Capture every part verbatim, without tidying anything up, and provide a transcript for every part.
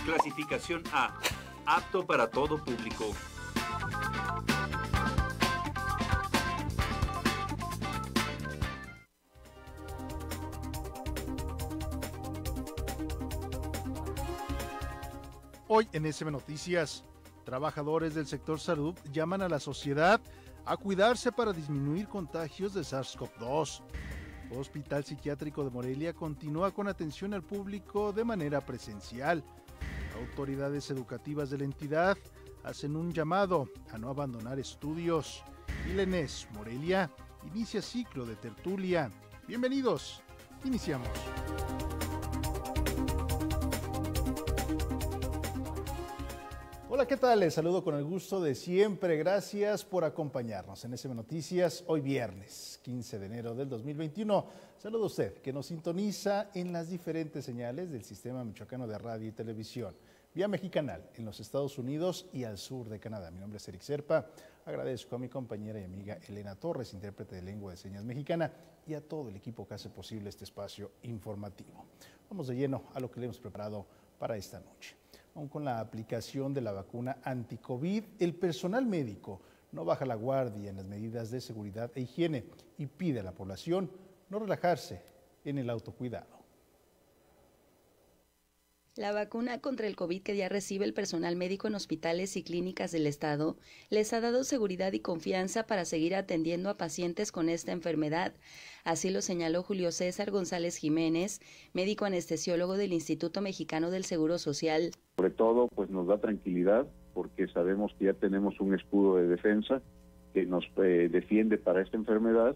Clasificación A. Apto para todo público. Hoy en S M Noticias, trabajadores del sector salud llaman a la sociedad a cuidarse para disminuir contagios de SARS-CoV dos. Hospital Psiquiátrico de Morelia continúa con atención al público de manera presencial. Autoridades educativas de la entidad hacen un llamado a no abandonar estudios. Y la ENES Morelia inicia ciclo de tertulia. Bienvenidos, iniciamos. Hola, ¿qué tal? Les saludo con el gusto de siempre. Gracias por acompañarnos en S M Noticias, hoy viernes quince de enero del dos mil veintiuno. Saludo a usted que nos sintoniza en las diferentes señales del Sistema Michoacano de Radio y Televisión, vía Mexicanal en los Estados Unidos y al sur de Canadá. Mi nombre es Eric Serpa. Agradezco a mi compañera y amiga Elena Torres, intérprete de lengua de señas mexicana, y a todo el equipo que hace posible este espacio informativo. Vamos de lleno a lo que le hemos preparado para esta noche. Aún con la aplicación de la vacuna anti-COVID, el personal médico no baja la guardia en las medidas de seguridad e higiene y pide a la población no relajarse en el autocuidado. La vacuna contra el COVID que ya recibe el personal médico en hospitales y clínicas del estado les ha dado seguridad y confianza para seguir atendiendo a pacientes con esta enfermedad. Así lo señaló Julio César González Jiménez, médico anestesiólogo del Instituto Mexicano del Seguro Social. Sobre todo, pues nos da tranquilidad porque sabemos que ya tenemos un escudo de defensa que nos eh, defiende para esta enfermedad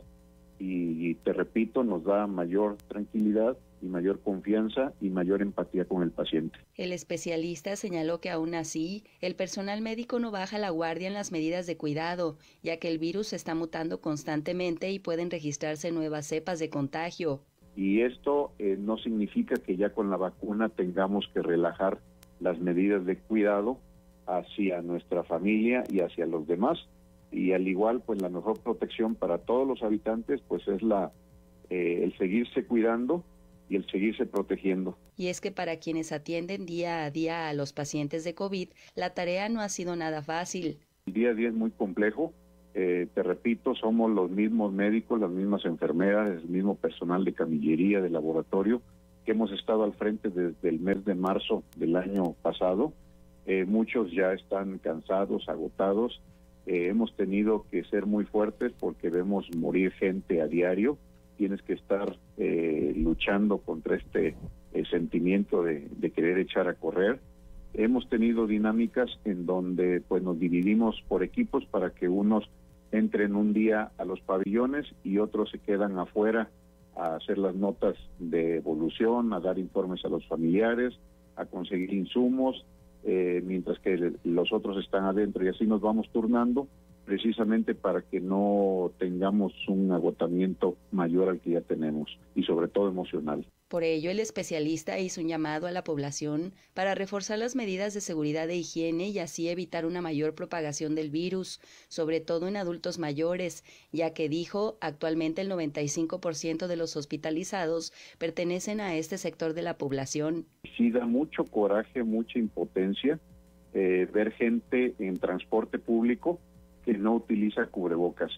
y, y te repito, nos da mayor tranquilidad y mayor confianza y mayor empatía con el paciente. El especialista señaló que aún así, el personal médico no baja la guardia en las medidas de cuidado, ya que el virus está mutando constantemente y pueden registrarse nuevas cepas de contagio. Y esto eh, no significa que ya con la vacuna tengamos que relajar las medidas de cuidado hacia nuestra familia y hacia los demás. Y al igual, pues la mejor protección para todos los habitantes, pues es la eh, el seguirse cuidando y el seguirse protegiendo. Y es que para quienes atienden día a día a los pacientes de COVID, la tarea no ha sido nada fácil. El día a día es muy complejo, eh, te repito, somos los mismos médicos, las mismas enfermeras, el mismo personal de camillería, de laboratorio, que hemos estado al frente desde el mes de marzo del año pasado. Eh, muchos ya están cansados, agotados, eh, hemos tenido que ser muy fuertes porque vemos morir gente a diario. Tienes que estar eh, luchando contra este eh, sentimiento de, de querer echar a correr. Hemos tenido dinámicas en donde pues nos dividimos por equipos para que unos entren un día a los pabellones y otros se quedan afuera a hacer las notas de evolución, a dar informes a los familiares, a conseguir insumos, eh, mientras que los otros están adentro, y así nos vamos turnando, precisamente para que no tengamos un agotamiento mayor al que ya tenemos, y sobre todo emocional. Por ello, el especialista hizo un llamado a la población para reforzar las medidas de seguridad e higiene y así evitar una mayor propagación del virus, sobre todo en adultos mayores, ya que dijo, actualmente el noventa y cinco por ciento de los hospitalizados pertenecen a este sector de la población. Sí da mucho coraje, mucha impotencia eh, ver gente en transporte público que no utiliza cubrebocas,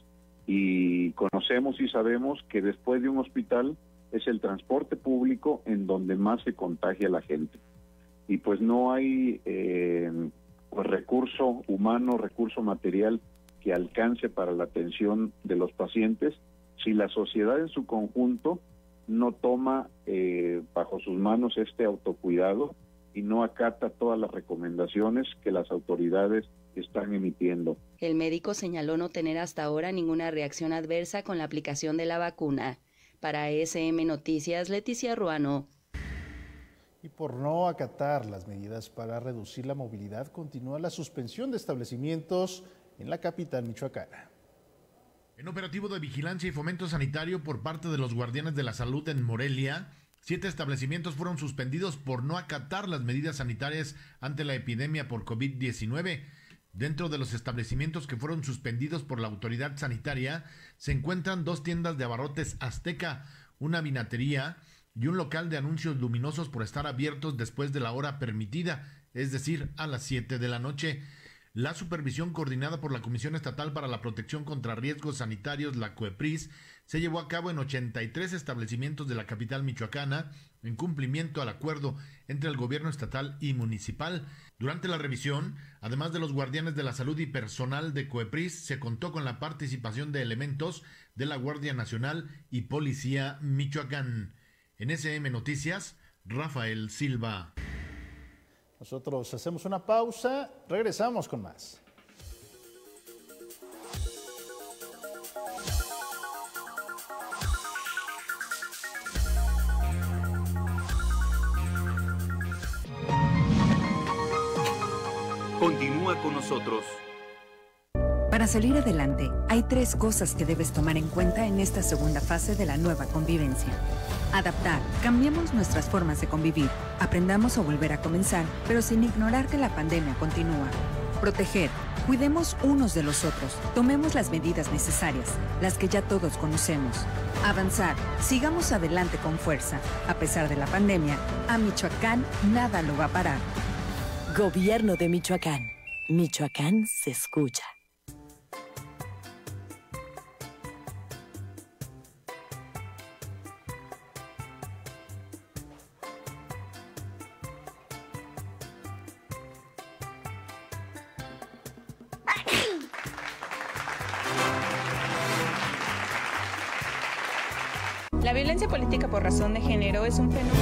y conocemos y sabemos que después de un hospital es el transporte público en donde más se contagia la gente, y pues no hay eh, pues recurso humano, recurso material que alcance para la atención de los pacientes si la sociedad en su conjunto no toma eh, bajo sus manos este autocuidado y no acata todas las recomendaciones que las autoridades están emitiendo. El médico señaló no tener hasta ahora ninguna reacción adversa con la aplicación de la vacuna. Para S M Noticias, Leticia Ruano. Y por no acatar las medidas para reducir la movilidad, continúa la suspensión de establecimientos en la capital michoacana. En operativo de vigilancia y fomento sanitario por parte de los guardianes de la salud en Morelia, siete establecimientos fueron suspendidos por no acatar las medidas sanitarias ante la epidemia por COVID diecinueve. Dentro de los establecimientos que fueron suspendidos por la autoridad sanitaria se encuentran dos tiendas de abarrotes Azteca, una vinatería y un local de anuncios luminosos por estar abiertos después de la hora permitida, es decir, a las siete de la noche. La supervisión coordinada por la Comisión Estatal para la Protección contra Riesgos Sanitarios, la COEPRIS, se llevó a cabo en ochenta y tres establecimientos de la capital michoacana, en cumplimiento al acuerdo entre el gobierno estatal y municipal. Durante la revisión, además de los guardianes de la salud y personal de COEPRIS, se contó con la participación de elementos de la Guardia Nacional y Policía Michoacán. En S M Noticias, Rafael Silva. Nosotros hacemos una pausa, regresamos con más. Continúa con nosotros. Para salir adelante, hay tres cosas que debes tomar en cuenta en esta segunda fase de la nueva convivencia. Adaptar, cambiemos nuestras formas de convivir, aprendamos a volver a comenzar, pero sin ignorar que la pandemia continúa. Proteger, cuidemos unos de los otros, tomemos las medidas necesarias, las que ya todos conocemos. Avanzar, sigamos adelante con fuerza. A pesar de la pandemia, a Michoacán nada lo va a parar. Gobierno de Michoacán. Michoacán se escucha. La violencia política por razón de género es un fenómeno.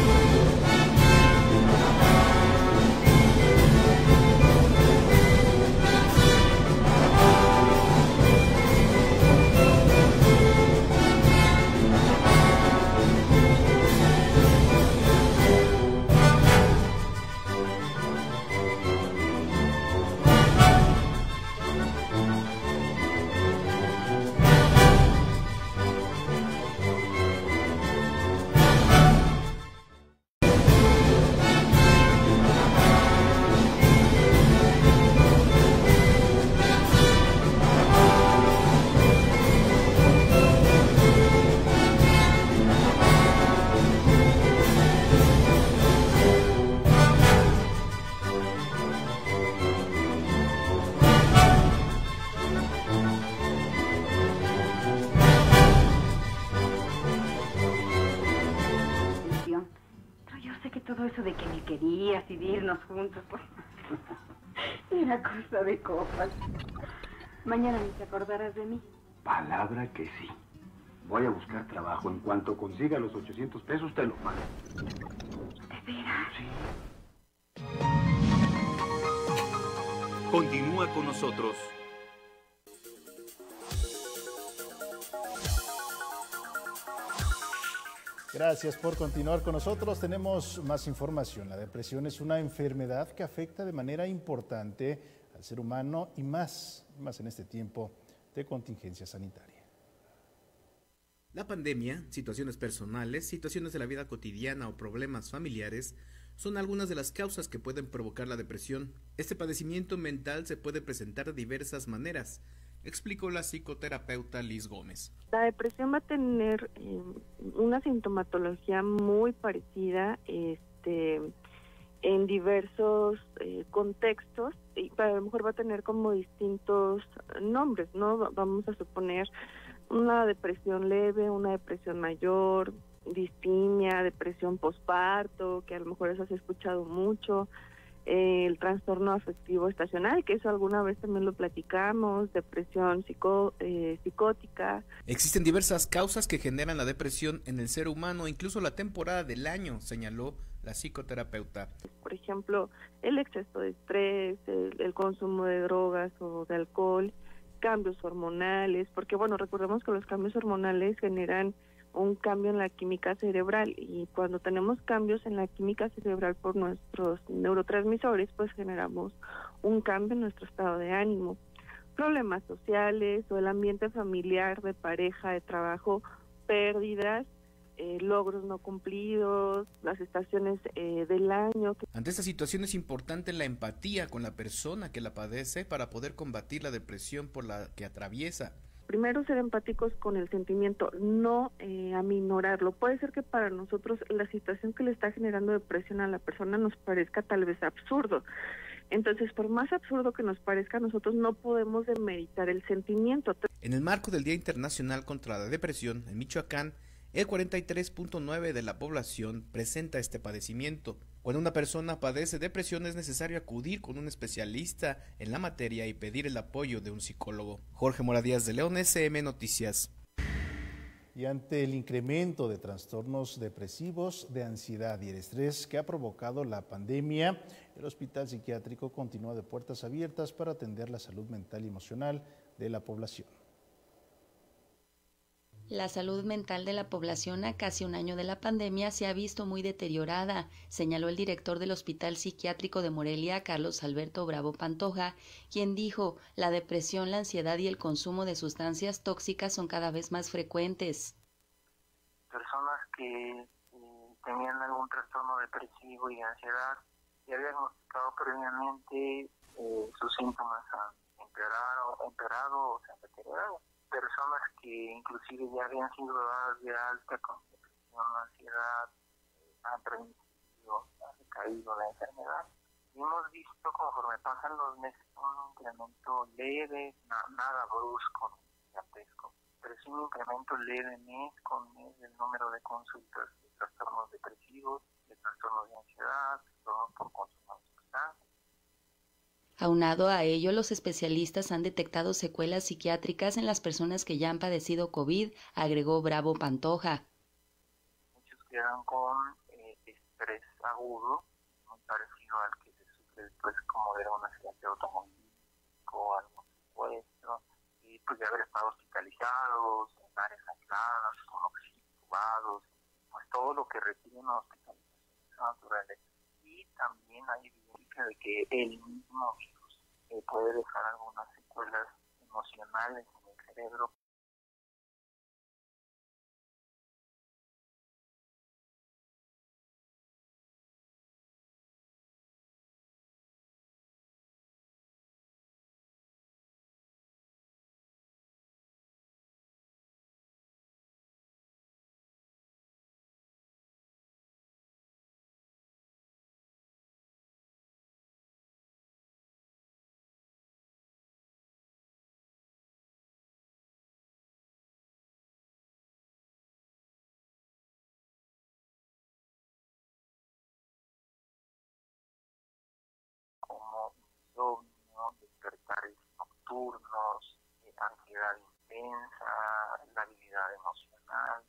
Todo eso de que me querías y de irnos juntos, pues, era cosa de copas. Mañana ni te acordarás de mí. Palabra que sí. Voy a buscar trabajo. En cuanto consiga los ochocientos pesos, te los mando. ¿De veras? Sí. Continúa con nosotros. Gracias por continuar con nosotros. Tenemos más información. La depresión es una enfermedad que afecta de manera importante al ser humano y más, más en este tiempo de contingencia sanitaria. La pandemia, situaciones personales, situaciones de la vida cotidiana o problemas familiares son algunas de las causas que pueden provocar la depresión. Este padecimiento mental se puede presentar de diversas maneras, explicó la psicoterapeuta Liz Gómez. La depresión va a tener eh, una sintomatología muy parecida este, en diversos eh, contextos, y a lo mejor va a tener como distintos nombres, ¿no? Vamos a suponer una depresión leve, una depresión mayor, distimia, depresión posparto, que a lo mejor eso se ha escuchado mucho, eh, el trastorno afectivo estacional, que eso alguna vez también lo platicamos, depresión psico, eh, psicótica. Existen diversas causas que generan la depresión en el ser humano, incluso la temporada del año, señaló la psicoterapeuta. Por ejemplo, el exceso de estrés, el, el consumo de drogas o de alcohol, cambios hormonales, porque bueno, recordemos que los cambios hormonales generan un cambio en la química cerebral, y cuando tenemos cambios en la química cerebral por nuestros neurotransmisores, pues generamos un cambio en nuestro estado de ánimo. Problemas sociales o el ambiente familiar, de pareja, de trabajo, pérdidas, eh, logros no cumplidos, las estaciones eh, del año. Ante esta situación es importante la empatía con la persona que la padece para poder combatir la depresión por la que atraviesa. primero ser empáticos con el sentimiento, no eh, aminorarlo. Puede ser que para nosotros la situación que le está generando depresión a la persona nos parezca tal vez absurdo. Entonces, por más absurdo que nos parezca, nosotros no podemos demeritar el sentimiento. En el marco del Día Internacional contra la Depresión, en Michoacán, el cuarenta y tres punto nueve por ciento de la población presenta este padecimiento. Cuando una persona padece depresión es necesario acudir con un especialista en la materia y pedir el apoyo de un psicólogo. Jorge Mora Díaz de León, S M Noticias. Y ante el incremento de trastornos depresivos, de ansiedad y el estrés que ha provocado la pandemia, el Hospital Psiquiátrico continúa de puertas abiertas para atender la salud mental y emocional de la población. La salud mental de la población a casi un año de la pandemia se ha visto muy deteriorada, señaló el director del Hospital Psiquiátrico de Morelia, Carlos Alberto Bravo Pantoja, quien dijo: la depresión, la ansiedad y el consumo de sustancias tóxicas son cada vez más frecuentes. Personas que eh, tenían algún trastorno depresivo y de ansiedad y habían diagnosticado previamente, eh, sus síntomas han empeorado, empeorado o se han deteriorado. Personas que inclusive ya habían sido dadas de alta con depresión, ansiedad, eh, han transmitido, han recaído la enfermedad. Y hemos visto conforme pasan los meses un incremento leve, na, nada brusco, gigantesco, pero sí un incremento leve mes con mes del número de consultas de trastornos depresivos, de trastornos de ansiedad, trastornos por consumo de sustancias. Aunado a ello, los especialistas han detectado secuelas psiquiátricas en las personas que ya han padecido COVID, agregó Bravo Pantoja. Muchos quedan con eh, estrés agudo, muy parecido al que se sufre después como de un accidente automovilístico, algún secuestro, y pues de haber estado hospitalizados en áreas aisladas, con oxígeno intubados, pues todo lo que requiere una hospitalización natural. Y también hay evidencia de que el mismo virus eh, puede dejar algunas secuelas emocionales en el cerebro. Como insomnio, despertares nocturnos, eh, ansiedad intensa, labilidad emocional.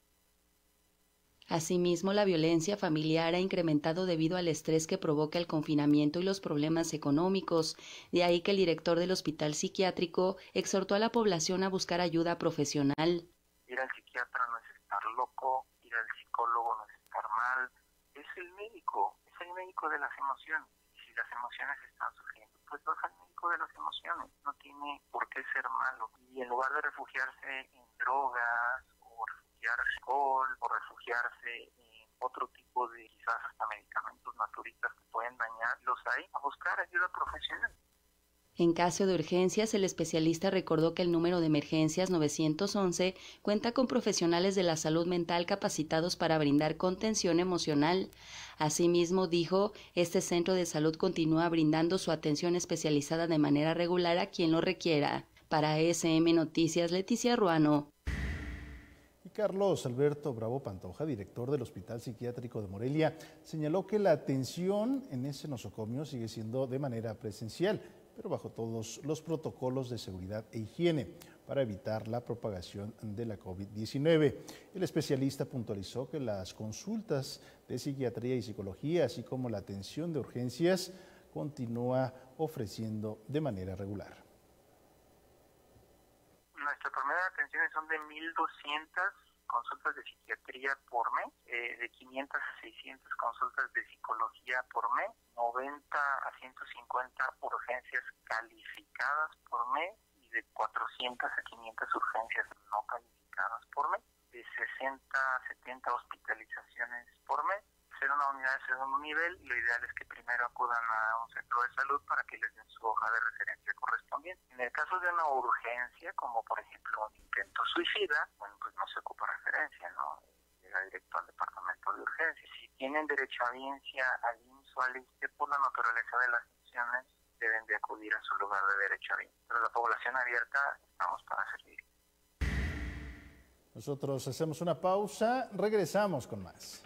Asimismo, la violencia familiar ha incrementado debido al estrés que provoca el confinamiento y los problemas económicos. De ahí que el director del hospital psiquiátrico exhortó a la población a buscar ayuda profesional. Ir al psiquiatra no es estar loco, ir al psicólogo no es estar mal, es el médico, es el médico de las emociones. Si las emociones están sufriendo, pues vas al médico de las emociones, no tiene por qué ser malo. Y en lugar de refugiarse en drogas, o refugiarse en alcohol, o refugiarse en otro tipo de, quizás hasta medicamentos naturistas que pueden dañarlos ahí, a buscar ayuda profesional. En caso de urgencias, el especialista recordó que el número de emergencias nueve once cuenta con profesionales de la salud mental capacitados para brindar contención emocional. Asimismo, dijo, este centro de salud continúa brindando su atención especializada de manera regular a quien lo requiera. Para S M Noticias, Leticia Ruano. Y Carlos Alberto Bravo Pantoja, director del Hospital Psiquiátrico de Morelia, señaló que la atención en ese nosocomio sigue siendo de manera presencial, pero bajo todos los protocolos de seguridad e higiene para evitar la propagación de la COVID diecinueve. El especialista puntualizó que las consultas de psiquiatría y psicología, así como la atención de urgencias, continúa ofreciendo de manera regular. Nuestra primera atención son de mil doscientas consultas de psiquiatría por mes, eh, de quinientas a seiscientas consultas de psicología por mes, noventa a ciento cincuenta urgencias calificadas por mes y de cuatrocientas a quinientas urgencias no calificadas por mes, de sesenta a setenta hospitalizaciones por mes, ser una unidad de segundo nivel, lo ideal es que primero acudan a un centro de salud para que les den su hoja de referencia correspondiente. En el caso de una urgencia, como por ejemplo un intento suicida, bueno, pues no se ocupa referencia, ¿no? Llega directo al departamento de urgencias. Si tienen derecho a audiencia al I M S S o al I S S S T E, por la naturaleza de las funciones, deben de acudir a su lugar de derecho a audiencia. Pero la población abierta, estamos para servir. Nosotros hacemos una pausa, regresamos con más.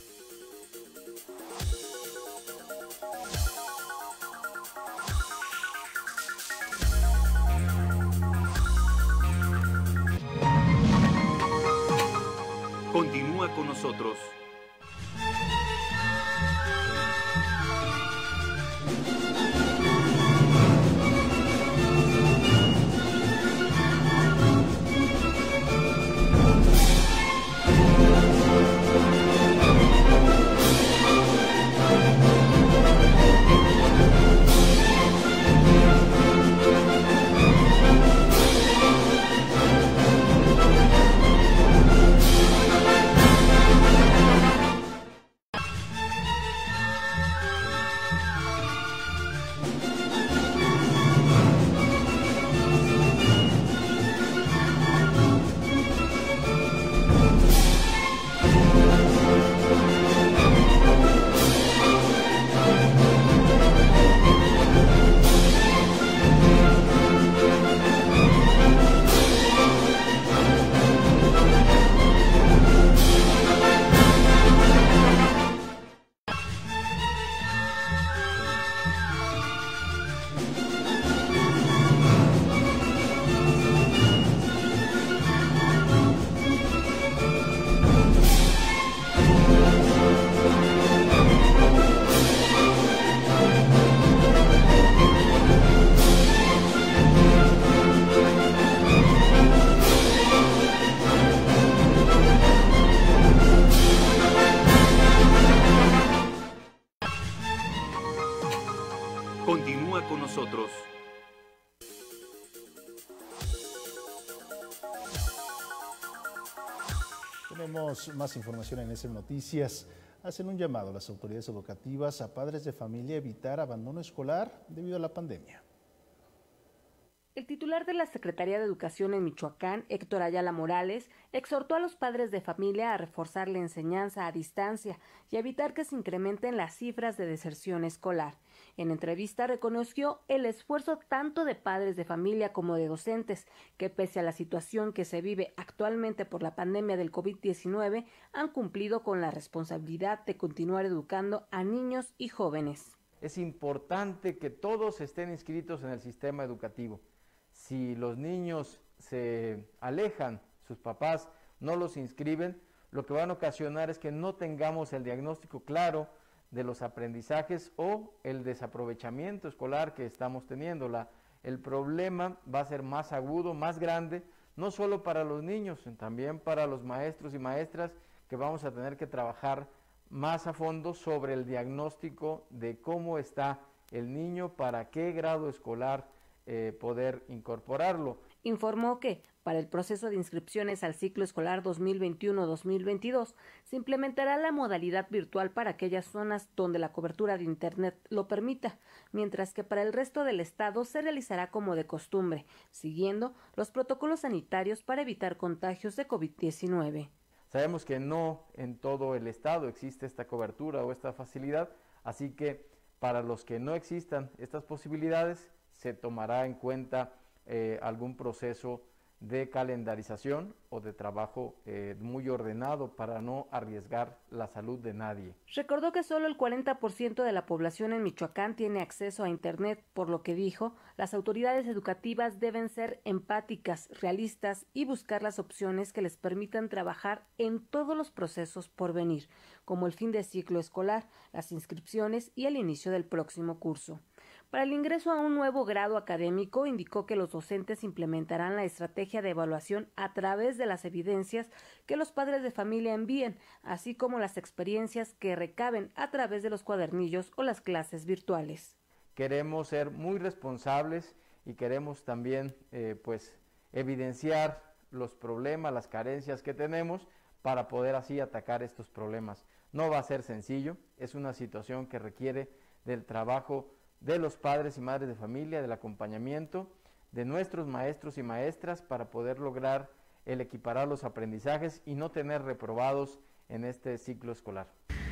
Continúa con nosotros. Continúa con nosotros. Tenemos más información en S M Noticias. Hacen un llamado a las autoridades educativas a padres de familia a evitar abandono escolar debido a la pandemia. El titular de la Secretaría de Educación en Michoacán, Héctor Ayala Morales, exhortó a los padres de familia a reforzar la enseñanza a distancia y a evitar que se incrementen las cifras de deserción escolar. En entrevista reconoció el esfuerzo tanto de padres de familia como de docentes, que pese a la situación que se vive actualmente por la pandemia del COVID diecinueve, han cumplido con la responsabilidad de continuar educando a niños y jóvenes. Es importante que todos estén inscritos en el sistema educativo. Si los niños se alejan, sus papás no los inscriben, lo que van a ocasionar es que no tengamos el diagnóstico claro de los aprendizajes o el desaprovechamiento escolar que estamos teniendo. La, el problema va a ser más agudo, más grande, no solo para los niños, también para los maestros y maestras, que vamos a tener que trabajar más a fondo sobre el diagnóstico de cómo está el niño, para qué grado escolar eh, poder incorporarlo. Informó que, para el proceso de inscripciones al ciclo escolar dos mil veintiuno dos mil veintidós, se implementará la modalidad virtual para aquellas zonas donde la cobertura de Internet lo permita, mientras que para el resto del estado se realizará como de costumbre, siguiendo los protocolos sanitarios para evitar contagios de COVID diecinueve. Sabemos que no en todo el estado existe esta cobertura o esta facilidad, así que para los que no existan estas posibilidades, se tomará en cuenta eh, algún proceso de calendarización o de trabajo eh, muy ordenado para no arriesgar la salud de nadie. Recordó que solo el cuarenta por ciento de la población en Michoacán tiene acceso a Internet, por lo que dijo, las autoridades educativas deben ser empáticas, realistas y buscar las opciones que les permitan trabajar en todos los procesos por venir, como el fin de ciclo escolar, las inscripciones y el inicio del próximo curso. Para el ingreso a un nuevo grado académico, indicó que los docentes implementarán la estrategia de evaluación a través de las evidencias que los padres de familia envíen, así como las experiencias que recaben a través de los cuadernillos o las clases virtuales. Queremos ser muy responsables y queremos también eh, pues, evidenciar los problemas, las carencias que tenemos para poder así atacar estos problemas. No va a ser sencillo, es una situación que requiere del trabajo de los padres y madres de familia, del acompañamiento de nuestros maestros y maestras para poder lograr el equiparar los aprendizajes y no tener reprobados en este ciclo escolar.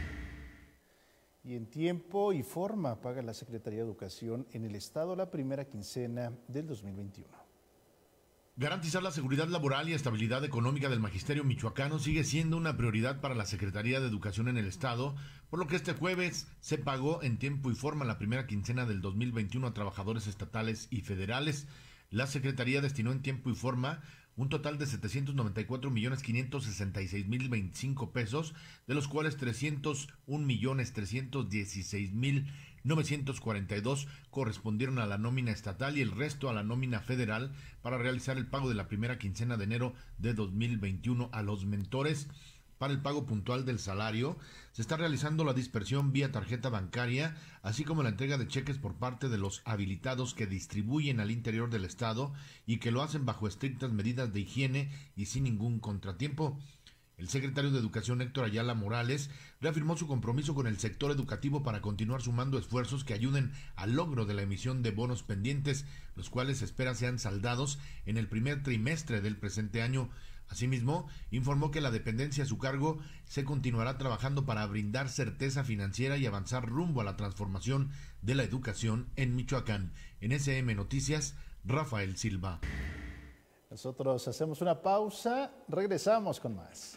Y en tiempo y forma paga la Secretaría de Educación en el Estado la primera quincena del dos mil veintiuno. Garantizar la seguridad laboral y estabilidad económica del magisterio michoacano sigue siendo una prioridad para la Secretaría de Educación en el Estado, por lo que este jueves se pagó en tiempo y forma la primera quincena del dos mil veintiuno a trabajadores estatales y federales. La Secretaría destinó en tiempo y forma un total de setecientos noventa y cuatro millones quinientos sesenta y seis mil veinticinco pesos, de los cuales trescientos un millones trescientos dieciséis mil novecientos cuarenta y dos correspondieron a la nómina estatal y el resto a la nómina federal para realizar el pago de la primera quincena de enero de dos mil veintiuno a los mentores. Para el pago puntual del salario, se está realizando la dispersión vía tarjeta bancaria, así como la entrega de cheques por parte de los habilitados que distribuyen al interior del estado y que lo hacen bajo estrictas medidas de higiene y sin ningún contratiempo. El secretario de Educación, Héctor Ayala Morales, reafirmó su compromiso con el sector educativo para continuar sumando esfuerzos que ayuden al logro de la emisión de bonos pendientes, los cuales se espera sean saldados en el primer trimestre del presente año. Asimismo, informó que la dependencia a su cargo se continuará trabajando para brindar certeza financiera y avanzar rumbo a la transformación de la educación en Michoacán. En S M Noticias, Rafael Silva. Nosotros hacemos una pausa, regresamos con más.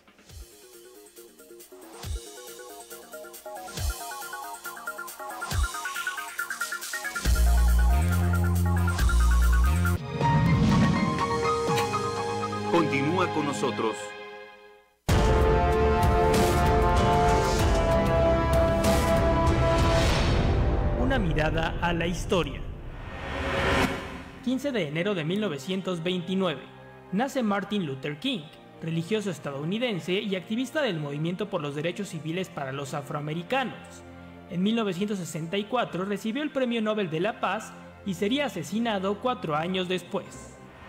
Continúa con nosotros. Una mirada a la historia. quince de enero de mil novecientos veintinueve. Nace Martin Luther King, religioso estadounidense y activista del movimiento por los derechos civiles para los afroamericanos. En mil novecientos sesenta y cuatro recibió el Premio Nobel de la Paz y sería asesinado cuatro años después.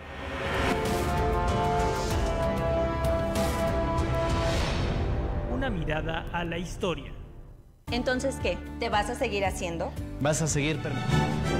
Una mirada a la historia. Entonces, ¿qué? ¿Te vas a seguir haciendo? Vas a seguir permitiendo.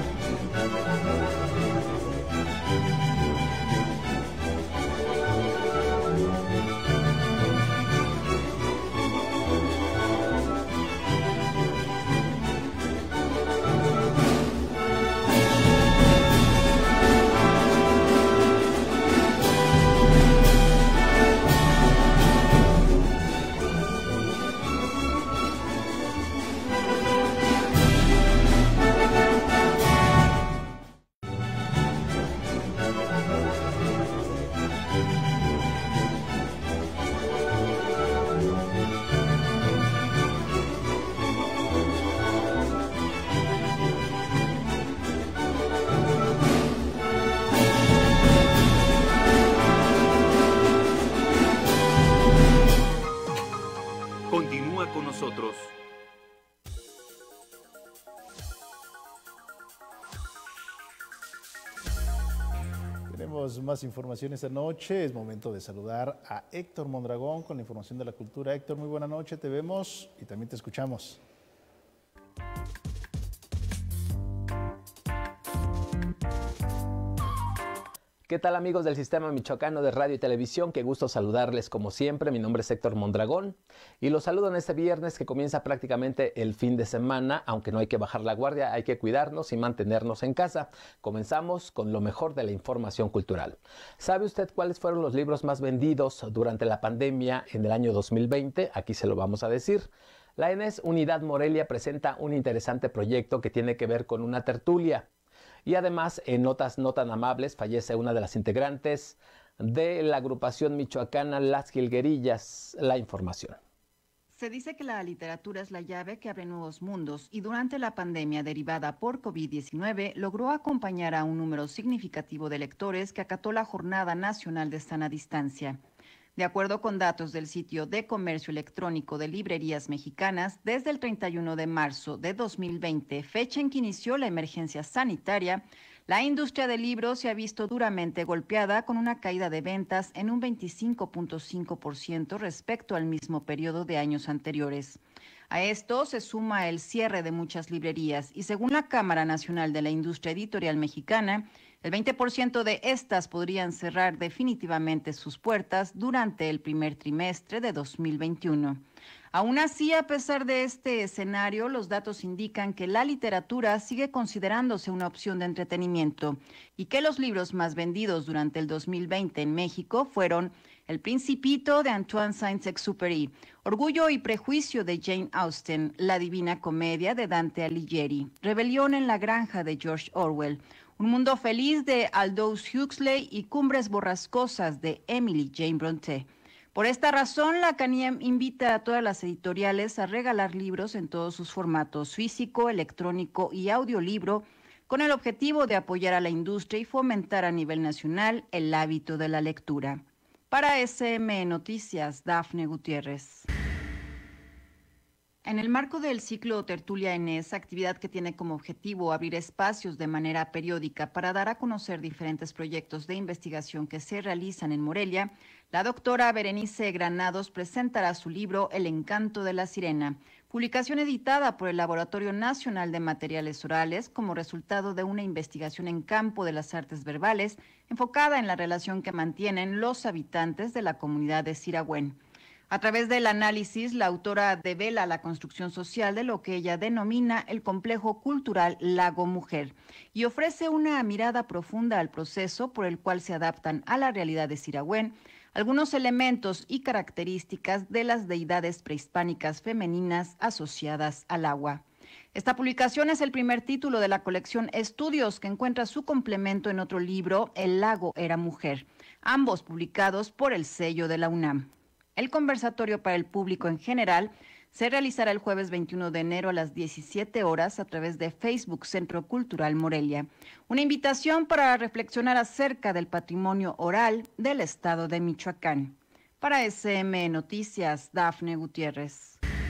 Continúa con nosotros. Tenemos más información esta noche. Es momento de saludar a Héctor Mondragón con la información de la cultura. Héctor, muy buena noche. Te vemos y también te escuchamos. ¿Qué tal, amigos del Sistema Michoacano de Radio y Televisión? Qué gusto saludarles como siempre. Mi nombre es Héctor Mondragón y los saludo en este viernes que comienza prácticamente el fin de semana, aunque no hay que bajar la guardia, hay que cuidarnos y mantenernos en casa. Comenzamos con lo mejor de la información cultural. ¿Sabe usted cuáles fueron los libros más vendidos durante la pandemia en el año dos mil veinte? Aquí se lo vamos a decir. La ENES Unidad Morelia presenta un interesante proyecto que tiene que ver con una tertulia. Y además, en notas no tan amables, fallece una de las integrantes de la agrupación michoacana Las Jilguerillas. La información. Se dice que la literatura es la llave que abre nuevos mundos y durante la pandemia derivada por COVID diecinueve logró acompañar a un número significativo de lectores que acató la Jornada Nacional de Sana Distancia. De acuerdo con datos del sitio de comercio electrónico de librerías mexicanas, desde el treinta y uno de marzo de dos mil veinte, fecha en que inició la emergencia sanitaria, La industria del libro se ha visto duramente golpeada con una caída de ventas en un veinticinco punto cinco por ciento respecto al mismo periodo de años anteriores. A esto se suma el cierre de muchas librerías y según la Cámara Nacional de la Industria Editorial Mexicana, el veinte por ciento de estas podrían cerrar definitivamente sus puertas durante el primer trimestre de dos mil veintiuno. Aún así, a pesar de este escenario, los datos indican que la literatura sigue considerándose una opción de entretenimiento y que los libros más vendidos durante el dos mil veinte en México fueron El Principito de Antoine Saint-Exupéry, Orgullo y Prejuicio de Jane Austen, La Divina Comedia de Dante Alighieri, Rebelión en la Granja de George Orwell, Un Mundo Feliz de Aldous Huxley y Cumbres Borrascosas de Emily Jane Brontë. Por esta razón, la CANIEM invita a todas las editoriales a regalar libros en todos sus formatos, físico, electrónico y audiolibro, con el objetivo de apoyar a la industria y fomentar a nivel nacional el hábito de la lectura. Para S M E Noticias, Dafne Gutiérrez. En el marco del ciclo Tertulia Enes, actividad que tiene como objetivo abrir espacios de manera periódica para dar a conocer diferentes proyectos de investigación que se realizan en Morelia, la doctora Berenice Granados presentará su libro El Encanto de la Sirena, publicación editada por el Laboratorio Nacional de Materiales Orales como resultado de una investigación en campo de las artes verbales enfocada en la relación que mantienen los habitantes de la comunidad de Siragüen. A través del análisis, la autora devela la construcción social de lo que ella denomina el complejo cultural Lago Mujer y ofrece una mirada profunda al proceso por el cual se adaptan a la realidad de Siragüen algunos elementos y características de las deidades prehispánicas femeninas asociadas al agua. Esta publicación es el primer título de la colección Estudios, que encuentra su complemento en otro libro, El Lago era Mujer, ambos publicados por el sello de la UNAM. El conversatorio para el público en general se realizará el jueves veintiuno de enero a las diecisiete horas a través de Facebook Centro Cultural Morelia. Una invitación para reflexionar acerca del patrimonio oral del estado de Michoacán. Para S M E Noticias, Dafne Gutiérrez.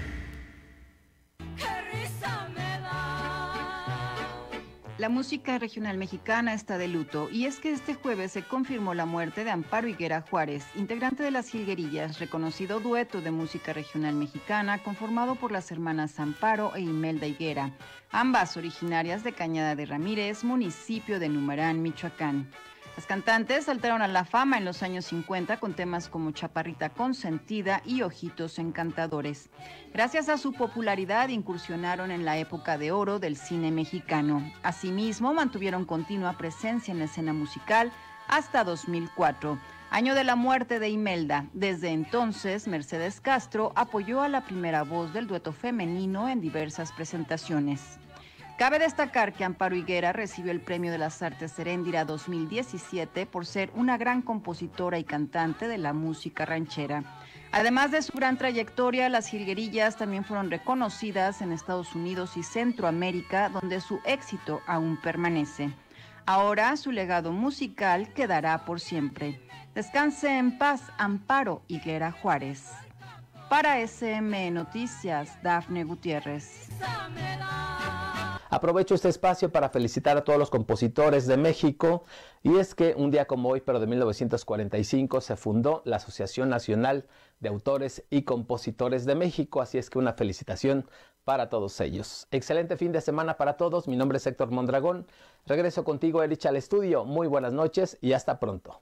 La música regional mexicana está de luto y es que este jueves se confirmó la muerte de Amparo Higuera Juárez, integrante de Las Jilguerillas, reconocido dueto de música regional mexicana conformado por las hermanas Amparo e Imelda Higuera, ambas originarias de Cañada de Ramírez, municipio de Numarán, Michoacán. Las cantantes saltaron a la fama en los años cincuenta con temas como Chaparrita Consentida y Ojitos Encantadores. Gracias a su popularidad incursionaron en la época de oro del cine mexicano. Asimismo, mantuvieron continua presencia en la escena musical hasta dos mil cuatro, año de la muerte de Imelda. Desde entonces, Mercedes Castro apoyó a la primera voz del dueto femenino en diversas presentaciones. Cabe destacar que Amparo Higuera recibió el Premio de las Artes Heréndira dos mil diecisiete por ser una gran compositora y cantante de la música ranchera. Además de su gran trayectoria, Las Jilguerillas también fueron reconocidas en Estados Unidos y Centroamérica, donde su éxito aún permanece. Ahora su legado musical quedará por siempre. Descanse en paz, Amparo Higuera Juárez. Para S M E Noticias, Dafne Gutiérrez. Aprovecho este espacio para felicitar a todos los compositores de México, y es que un día como hoy, pero de mil novecientos cuarenta y cinco, se fundó la Asociación Nacional de Autores y Compositores de México, así es que una felicitación para todos ellos. Excelente fin de semana para todos, mi nombre es Héctor Mondragón, regreso contigo, Erich, al estudio. Muy buenas noches y hasta pronto.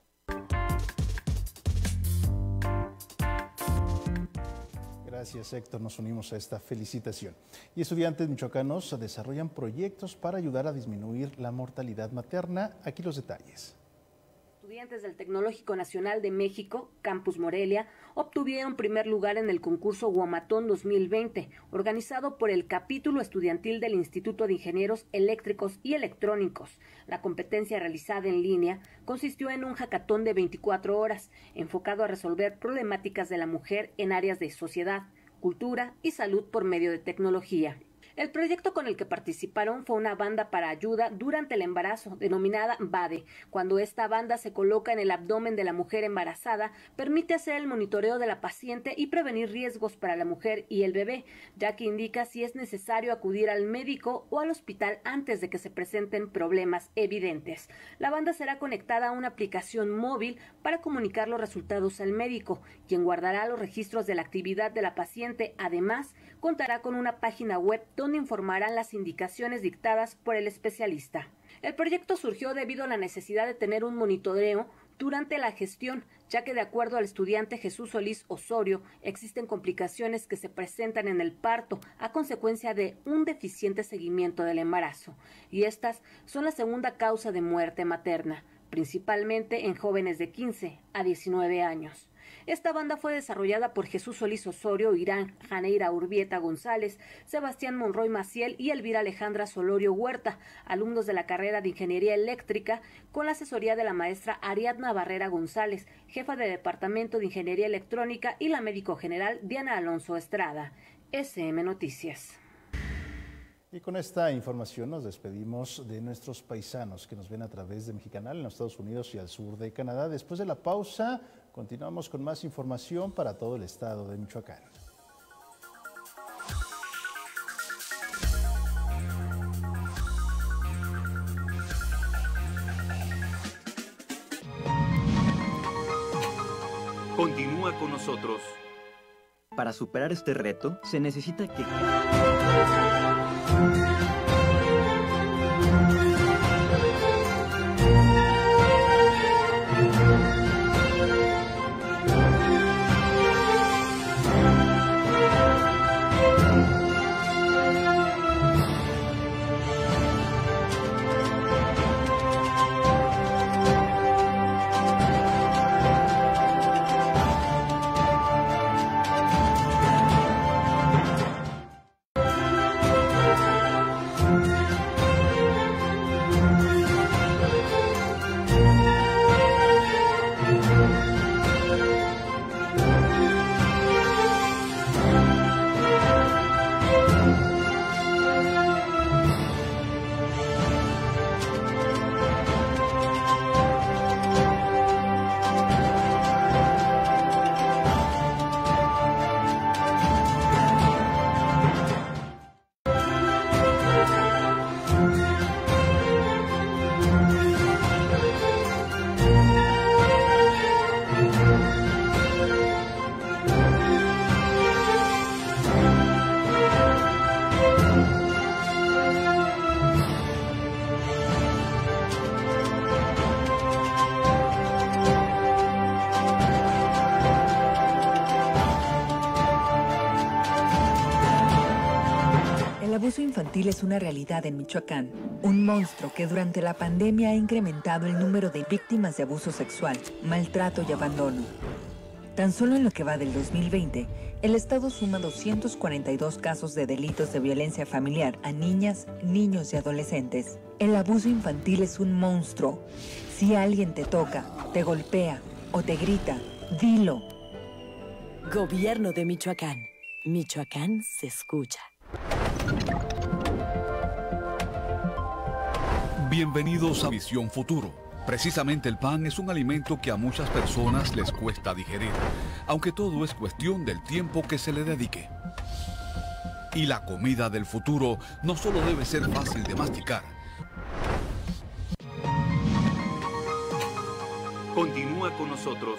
Gracias, Héctor. Nos unimos a esta felicitación. Y estudiantes michoacanos desarrollan proyectos para ayudar a disminuir la mortalidad materna. Aquí los detalles. Estudiantes del Tecnológico Nacional de México, Campus Morelia, obtuvieron primer lugar en el concurso Guamatón dos mil veinte, organizado por el capítulo estudiantil del Instituto de Ingenieros Eléctricos y Electrónicos. La competencia realizada en línea consistió en un hackathon de veinticuatro horas, enfocado a resolver problemáticas de la mujer en áreas de sociedad, cultura y salud por medio de tecnología. El proyecto con el que participaron fue una banda para ayuda durante el embarazo, denominada BADE. Cuando esta banda se coloca en el abdomen de la mujer embarazada, permite hacer el monitoreo de la paciente y prevenir riesgos para la mujer y el bebé, ya que indica si es necesario acudir al médico o al hospital antes de que se presenten problemas evidentes. La banda será conectada a una aplicación móvil para comunicar los resultados al médico, quien guardará los registros de la actividad de la paciente. Además, contará con una página web donde informarán las indicaciones dictadas por el especialista. El proyecto surgió debido a la necesidad de tener un monitoreo durante la gestión, ya que de acuerdo al estudiante Jesús Solís Osorio, existen complicaciones que se presentan en el parto a consecuencia de un deficiente seguimiento del embarazo, y estas son la segunda causa de muerte materna, principalmente en jóvenes de quince a diecinueve años. Esta banda fue desarrollada por Jesús Solís Osorio, Irán Janeira Urbieta González, Sebastián Monroy Maciel y Elvira Alejandra Solorio Huerta, alumnos de la carrera de Ingeniería Eléctrica, con la asesoría de la maestra Ariadna Barrera González, jefa de Departamento de Ingeniería Electrónica, y la médico general Diana Alonso Estrada. S M Noticias. Y con esta información nos despedimos de nuestros paisanos que nos ven a través de Mexicanal en los Estados Unidos y al sur de Canadá. Después de la pausa, continuamos con más información para todo el estado de Michoacán. Continúa con nosotros. Para superar este reto, se necesita que... El abuso infantil es una realidad en Michoacán, un monstruo que durante la pandemia ha incrementado el número de víctimas de abuso sexual, maltrato y abandono. Tan solo en lo que va del dos mil veinte, el Estado suma doscientos cuarenta y dos casos de delitos de violencia familiar a niñas, niños y adolescentes. El abuso infantil es un monstruo. Si alguien te toca, te golpea o te grita, dilo. Gobierno de Michoacán. Michoacán se escucha. Bienvenidos a Visión Futuro. Precisamente el pan es un alimento que a muchas personas les cuesta digerir, aunque todo es cuestión del tiempo que se le dedique. Y la comida del futuro no solo debe ser fácil de masticar. Continúa con nosotros.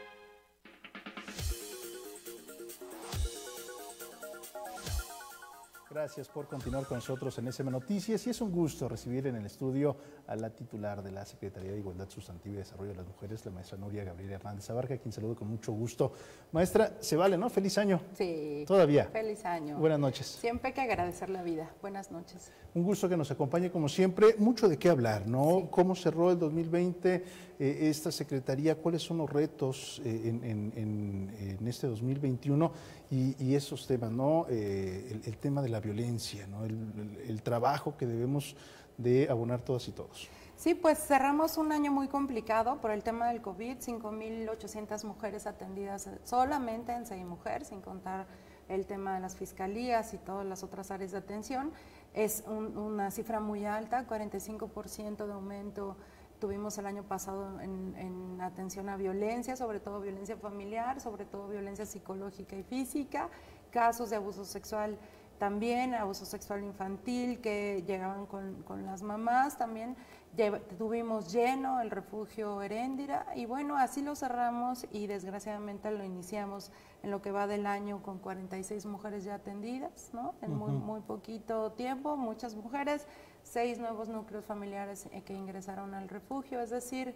Gracias por continuar con nosotros en S M Noticias y es un gusto recibir en el estudio a la titular de la Secretaría de Igualdad Sustantiva y Desarrollo de las Mujeres, la maestra Nuria Gabriela Hernández Abarca, a quien saludo con mucho gusto. Maestra, se vale, ¿no? Feliz año. Sí. Todavía. Feliz año. Buenas noches. Siempre hay que agradecer la vida. Buenas noches. Un gusto que nos acompañe como siempre. Mucho de qué hablar, ¿no? Sí. ¿Cómo cerró el dos mil veinte eh, esta Secretaría? ¿Cuáles son los retos eh, en, en, en, en este dos mil veintiuno? Y, y esos temas, ¿no? Eh, el, el tema de la violencia, ¿no? El, el, el trabajo que debemos de abonar todas y todos. Sí, pues cerramos un año muy complicado por el tema del COVID, cinco mil ochocientas mujeres atendidas solamente en Seguimujer, sin contar el tema de las fiscalías y todas las otras áreas de atención. Es un, una cifra muy alta, cuarenta y cinco por ciento de aumento tuvimos el año pasado en, en atención a violencia, sobre todo violencia familiar, sobre todo violencia psicológica y física, casos de abuso sexual también, abuso sexual infantil que llegaban con, con las mamás también. Lleva, tuvimos lleno el refugio Heréndira y bueno, así lo cerramos y desgraciadamente lo iniciamos en lo que va del año con cuarenta y seis mujeres ya atendidas, ¿no? En muy, muy poquito tiempo, muchas mujeres, seis nuevos núcleos familiares que ingresaron al refugio, es decir,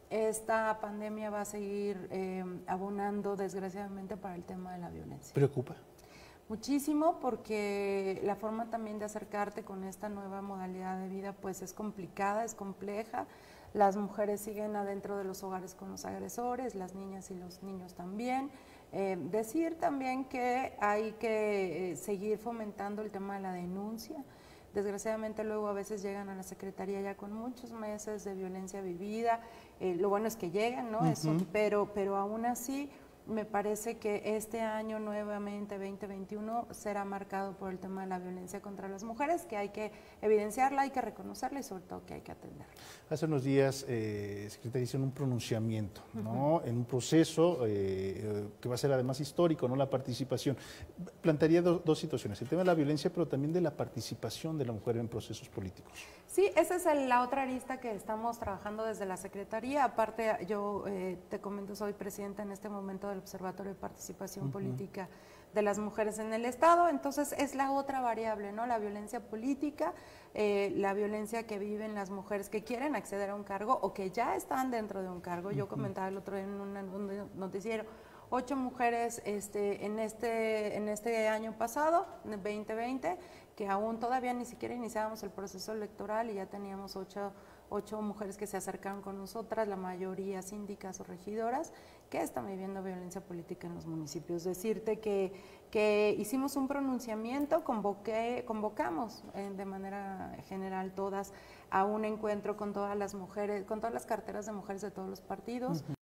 esta pandemia va a seguir eh, abonando desgraciadamente para el tema de la violencia. ¿Preocupa? Muchísimo, porque la forma también de acercarte con esta nueva modalidad de vida pues es complicada, es compleja. Las mujeres siguen adentro de los hogares con los agresores, las niñas y los niños también. Eh, decir también que hay que eh, seguir fomentando el tema de la denuncia. Desgraciadamente luego a veces llegan a la Secretaría ya con muchos meses de violencia vivida. Eh, lo bueno es que llegan, ¿no? Uh-huh. Eso, pero, pero aún así me parece que este año nuevamente, veinte veintiuno, será marcado por el tema de la violencia contra las mujeres, que hay que evidenciarla, hay que reconocerla y sobre todo que hay que atenderla. Hace unos días, eh, Secretaría, hizo un pronunciamiento, ¿no? Uh-huh. En un proceso eh, que va a ser además histórico, ¿no? La participación. Plantearía do, dos situaciones, el tema de la violencia, pero también de la participación de la mujer en procesos políticos. Sí, esa es el, la otra arista que estamos trabajando desde la Secretaría. Aparte, yo eh, te comento, soy presidenta en este momento del Observatorio de Participación uh-huh. Política de las Mujeres en el Estado, entonces es la otra variable, ¿no? La violencia política, eh, la violencia que viven las mujeres que quieren acceder a un cargo o que ya están dentro de un cargo. Uh-huh. Yo comentaba el otro día en un noticiero, ocho mujeres este, en, este, en este año pasado, en veinte veinte, que aún todavía ni siquiera iniciábamos el proceso electoral y ya teníamos ocho, ocho mujeres que se acercaron con nosotras, la mayoría síndicas o regidoras, que están viviendo violencia política en los municipios. Decirte que, que hicimos un pronunciamiento, convoqué, convocamos eh, de manera general todas a un encuentro con todas las mujeres, con todas las carteras de mujeres de todos los partidos. Uh-huh.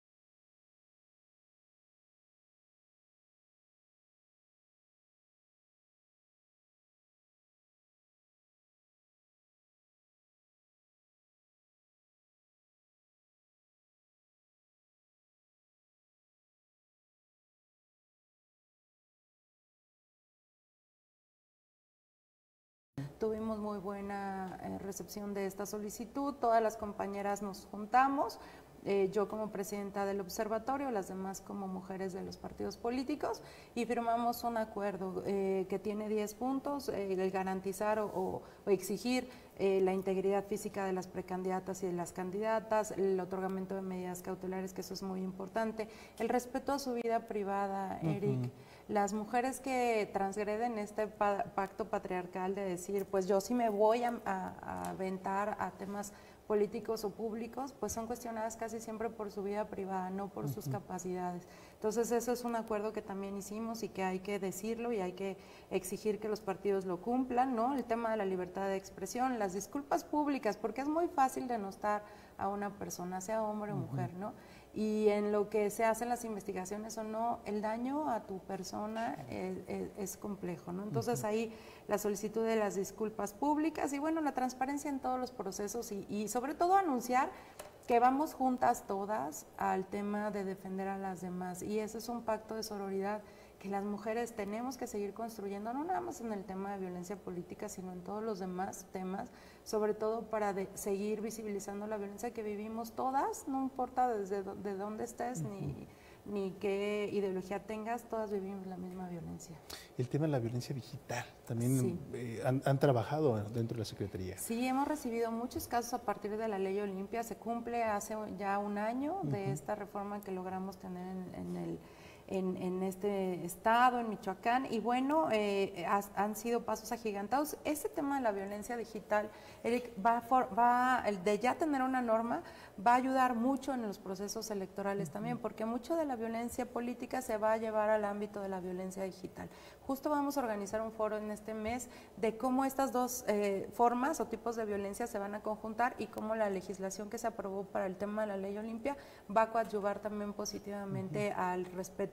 Tuvimos muy buena eh, recepción de esta solicitud, todas las compañeras nos juntamos, eh, yo como presidenta del observatorio, las demás como mujeres de los partidos políticos, y firmamos un acuerdo eh, que tiene diez puntos, eh, el garantizar o, o, o exigir eh, la integridad física de las precandidatas y de las candidatas, el otorgamiento de medidas cautelares, que eso es muy importante, el respeto a su vida privada, Eric. Uh-huh. Las mujeres que transgreden este pa pacto patriarcal de decir, pues yo sí me voy a, a, a aventar a temas políticos o públicos, pues son cuestionadas casi siempre por su vida privada, no por uh-huh. sus capacidades. Entonces eso es un acuerdo que también hicimos y que hay que decirlo y hay que exigir que los partidos lo cumplan, ¿no? El tema de la libertad de expresión, las disculpas públicas, porque es muy fácil denostar a una persona, sea hombre uh-huh. o mujer, ¿no? Y en lo que se hacen las investigaciones o no, el daño a tu persona es, es, es complejo, ¿no? Entonces uh-huh. ahí la solicitud de las disculpas públicas y bueno, la transparencia en todos los procesos y, y sobre todo anunciar que vamos juntas todas al tema de defender a las demás y ese es un pacto de sororidad que las mujeres tenemos que seguir construyendo, no nada más en el tema de violencia política, sino en todos los demás temas, sobre todo para de seguir visibilizando la violencia que vivimos todas, no importa desde do, de dónde estés uh-huh. ni, ni qué ideología tengas, todas vivimos la misma violencia. El tema de la violencia digital, también sí. eh, han, han trabajado dentro de la Secretaría. Sí, hemos recibido muchos casos a partir de la Ley Olimpia, se cumple hace ya un año de uh-huh. esta reforma que logramos tener en, en el En, en este estado, en Michoacán, y bueno, eh, has, han sido pasos agigantados. Ese tema de la violencia digital, Eric, va, for, va el de ya tener una norma, va a ayudar mucho en los procesos electorales uh-huh. también, porque mucho de la violencia política se va a llevar al ámbito de la violencia digital. Justo vamos a organizar un foro en este mes de cómo estas dos eh, formas o tipos de violencia se van a conjuntar y cómo la legislación que se aprobó para el tema de la Ley Olimpia va a coadyuvar también positivamente uh-huh. al respeto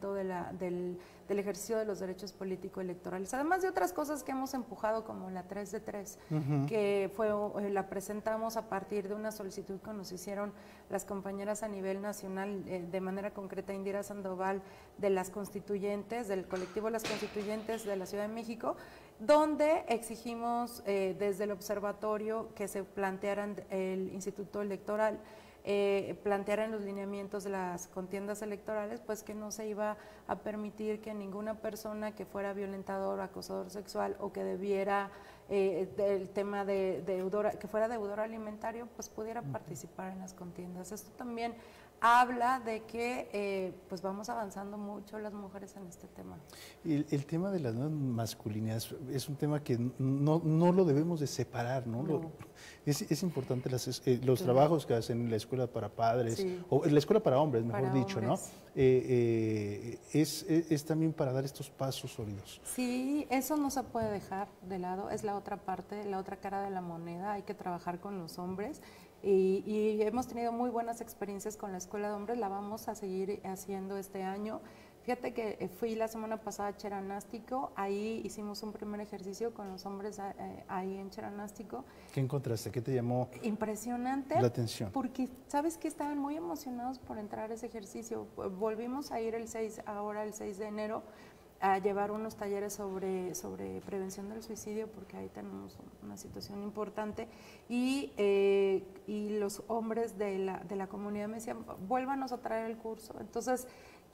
respeto de la, del, del ejercicio de los derechos político-electorales, además de otras cosas que hemos empujado como la tres de tres, uh-huh. que fue, la presentamos a partir de una solicitud que nos hicieron las compañeras a nivel nacional, eh, de manera concreta Indira Sandoval, de las constituyentes, del colectivo Las Constituyentes de la Ciudad de México, donde exigimos eh, desde el observatorio que se plantearan el Instituto Electoral, eh, plantearan los lineamientos de las contiendas electorales, pues que no se iba a permitir que ninguna persona que fuera violentador o acosador sexual o que debiera eh, el tema de deudor, que fuera deudor alimentario, pues pudiera participar en las contiendas. Esto también habla de que eh, pues vamos avanzando mucho las mujeres en este tema. El, el tema de las nuevas masculinidades es un tema que no, no lo debemos de separar, ¿no? no. Lo, es, es importante las, eh, los claro. trabajos que hacen en la escuela para padres, sí. o en la escuela para hombres, mejor para dicho, hombres. ¿no? Eh, eh, es, es, es también para dar estos pasos sólidos. Sí, eso no se puede dejar de lado, es la otra parte, la otra cara de la moneda, hay que trabajar con los hombres. Y, y hemos tenido muy buenas experiencias con la Escuela de Hombres, la vamos a seguir haciendo este año. Fíjate que fui la semana pasada a Cheranástico, ahí hicimos un primer ejercicio con los hombres eh, ahí en Cheranástico. ¿Qué encontraste? ¿Qué te llamó impresionante? La atención. Porque sabes que estaban muy emocionados por entrar a ese ejercicio. Volvimos a ir el seis, ahora el seis de enero, a llevar unos talleres sobre, sobre prevención del suicidio, porque ahí tenemos una situación importante, y, eh, y los hombres de la, de la comunidad me decían, vuélvanos a traer el curso. Entonces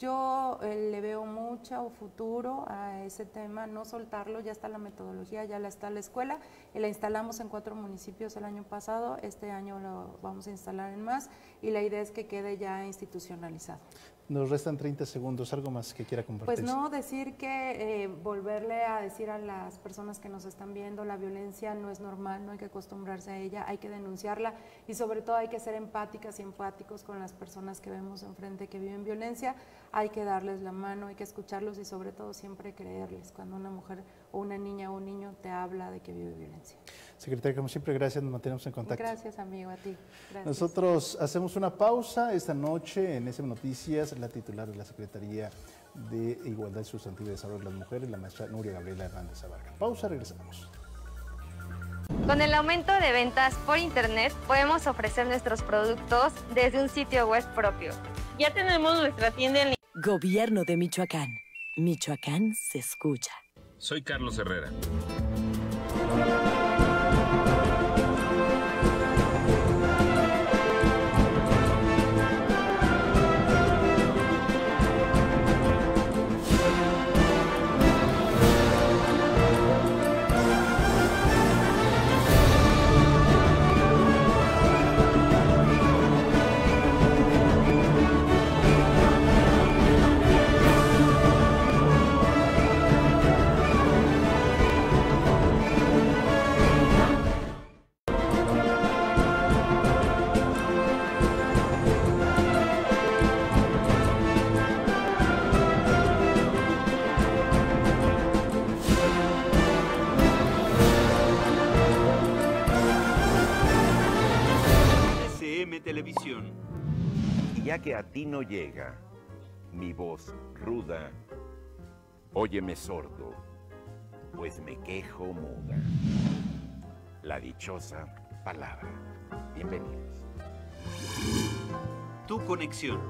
yo eh, le veo mucho futuro a ese tema, no soltarlo, ya está la metodología, ya la está la escuela, y la instalamos en cuatro municipios el año pasado, este año lo vamos a instalar en más, y la idea es que quede ya institucionalizado. Nos restan treinta segundos, ¿algo más que quiera compartir? Pues no, decir que, eh, volverle a decir a las personas que nos están viendo, la violencia no es normal, no hay que acostumbrarse a ella, hay que denunciarla y sobre todo hay que ser empáticas y empáticos con las personas que vemos enfrente que viven violencia, hay que darles la mano, hay que escucharlos y sobre todo siempre creerles cuando una mujer o una niña o un niño te habla de que vive violencia. Secretaria, como siempre, gracias, nos mantenemos en contacto. Gracias, amigo, a ti. Gracias. Nosotros hacemos una pausa esta noche en S M Noticias. La titular de la Secretaría de Igualdad Sustantiva y Desarrollo de las Mujeres, la maestra Nuria Gabriela Hernández Abarca. Pausa, regresamos. Con el aumento de ventas por internet, podemos ofrecer nuestros productos desde un sitio web propio. Ya tenemos nuestra tienda en línea. Gobierno de Michoacán. Michoacán se escucha. Soy Carlos Herrera. Televisión. Y ya que a ti no llega mi voz ruda, óyeme sordo, pues me quejo muda. La dichosa palabra. Bienvenidos. Tu conexión.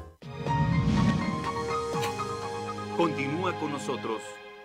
Continúa con nosotros.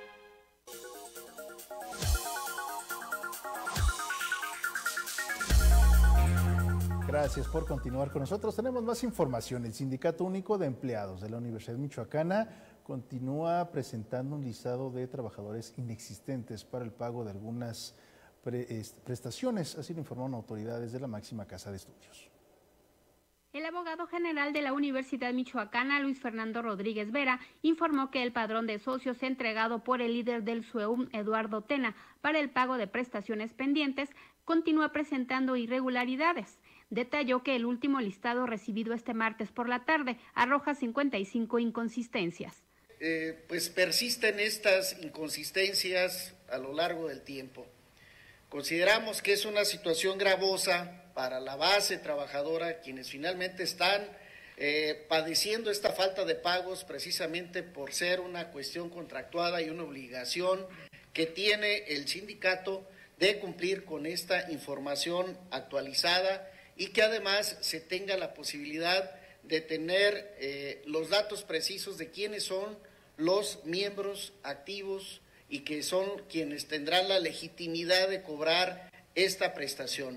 Gracias por continuar con nosotros. Tenemos más información. El Sindicato Único de Empleados de la Universidad Michoacana continúa presentando un listado de trabajadores inexistentes para el pago de algunas pre prestaciones, así lo informaron autoridades de la máxima casa de estudios. El abogado general de la Universidad Michoacana, Luis Fernando Rodríguez Vera, informó que el padrón de socios entregado por el líder del S U E U M, Eduardo Tena, para el pago de prestaciones pendientes, continúa presentando irregularidades. Detalló que el último listado recibido este martes por la tarde arroja cincuenta y cinco inconsistencias. Eh, pues persisten estas inconsistencias a lo largo del tiempo. Consideramos que es una situación gravosa para la base trabajadora, quienes finalmente están eh, padeciendo esta falta de pagos precisamente por ser una cuestión contractuada y una obligación que tiene el sindicato de cumplir con esta información actualizada y que además se tenga la posibilidad de tener eh, los datos precisos de quiénes son los miembros activos y que son quienes tendrán la legitimidad de cobrar esta prestación.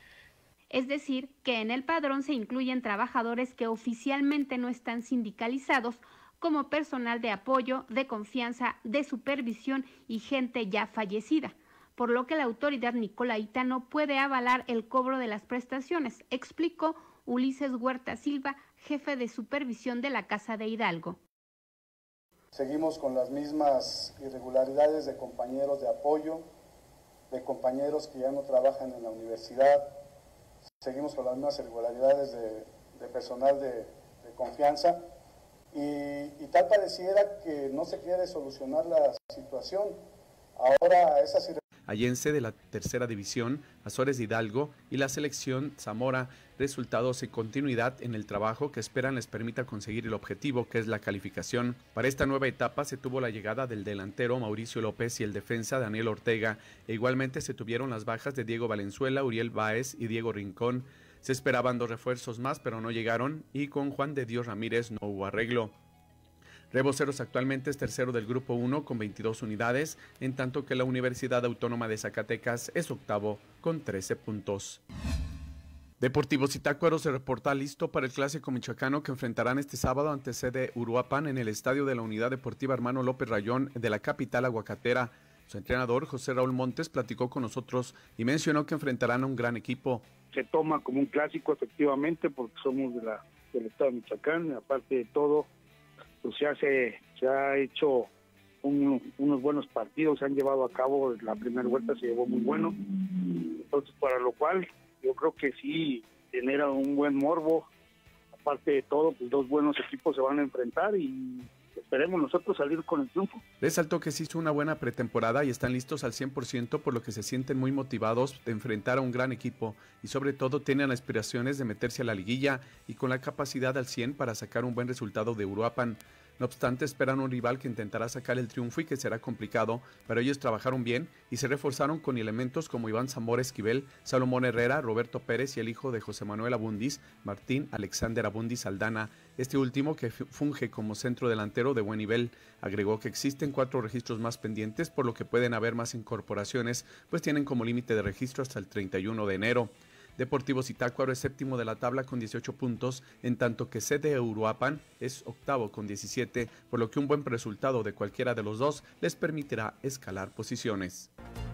Es decir, que en el padrón se incluyen trabajadores que oficialmente no están sindicalizados, como personal de apoyo, de confianza, de supervisión y gente ya fallecida, por lo que la autoridad nicolaita no puede avalar el cobro de las prestaciones, explicó Ulises Huerta Silva, jefe de supervisión de la Casa de Hidalgo. Seguimos con las mismas irregularidades de compañeros de apoyo, de compañeros que ya no trabajan en la universidad, seguimos con las mismas irregularidades de, de personal de, de confianza y, y tal pareciera que no se quiere solucionar la situación. Ahora esas irregularidades... Allense de la tercera división, Azores de Hidalgo y la selección Zamora, resultados y continuidad en el trabajo que esperan les permita conseguir el objetivo que es la calificación. Para esta nueva etapa se tuvo la llegada del delantero Mauricio López y el defensa Daniel Ortega, e igualmente se tuvieron las bajas de Diego Valenzuela, Uriel Báez y Diego Rincón. Se esperaban dos refuerzos más pero no llegaron y con Juan de Dios Ramírez no hubo arreglo. Reboceros actualmente es tercero del Grupo uno con veintidós unidades, en tanto que la Universidad Autónoma de Zacatecas es octavo con trece puntos. Deportivo Zitácuaro se reporta listo para el clásico michoacano que enfrentarán este sábado ante sede Uruapan en el estadio de la Unidad Deportiva Hermano López Rayón de la capital aguacatera. Su entrenador, José Raúl Montes, platicó con nosotros y mencionó que enfrentarán a un gran equipo. Se toma como un clásico efectivamente porque somos de la, del estado de Michoacán, aparte de todo, pues ya se, se ha hecho un, unos buenos partidos, se han llevado a cabo, la primera vuelta se llevó muy bueno, entonces para lo cual yo creo que sí genera un buen morbo, aparte de todo, pues dos buenos equipos se van a enfrentar y esperemos nosotros salir con el triunfo. Resaltó que se hizo una buena pretemporada y están listos al cien por ciento, por lo que se sienten muy motivados de enfrentar a un gran equipo y sobre todo tienen aspiraciones de meterse a la liguilla y con la capacidad al cien para sacar un buen resultado de Uruapan. No obstante, esperan un rival que intentará sacar el triunfo y que será complicado, pero ellos trabajaron bien y se reforzaron con elementos como Iván Zamora Esquivel, Salomón Herrera, Roberto Pérez y el hijo de José Manuel Abundis, Martín Alexander Abundis Aldana, este último que funge como centro delantero de buen nivel. Agregó que existen cuatro registros más pendientes, por lo que pueden haber más incorporaciones, pues tienen como límite de registro hasta el treinta y uno de enero. Deportivo Zitácuaro es séptimo de la tabla con dieciocho puntos, en tanto que C D Uruapan es octavo con diecisiete, por lo que un buen resultado de cualquiera de los dos les permitirá escalar posiciones.